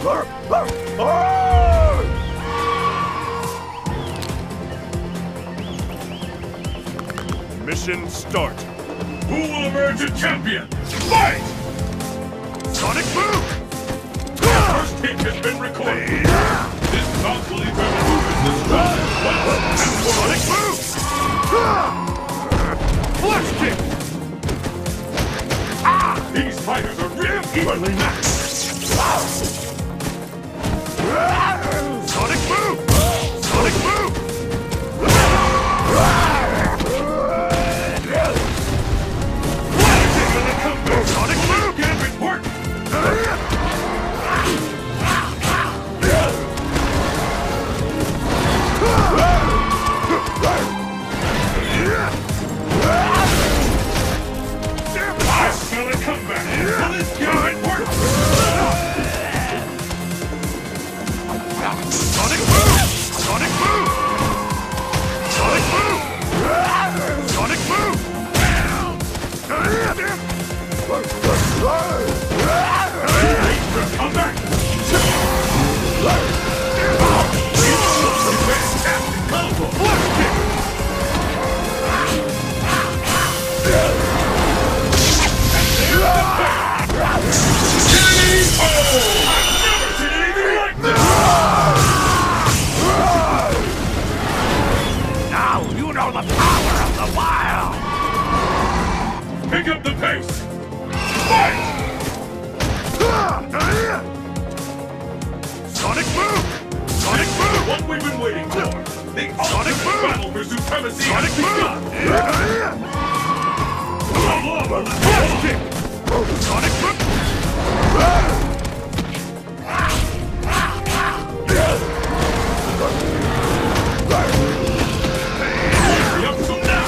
Mission start. Who will emerge a champion? Fight! Sonic boom! First hit has been recorded. This bout will determine who is the strongest weapon and Sonic boom! flash kick! These fighters are really evenly matched. Sonic boom! Sonic boom! Sonic boom! Can't report! I smell a comeback! Will this get report? Sonic boom! Sonic boom! Sonic boom! Sonic boom! Comeback! Fantastic combo! Flash kick! I've never seen anything like this! Now you know the power of the wild! Pick up the pace! Fight! Sonic boom! Sonic boom! What we've been waiting for! The Sonic ultimate boom! battle for supremacy Sonic has begun! Flash kick! Sonic boom! Hurry up till now!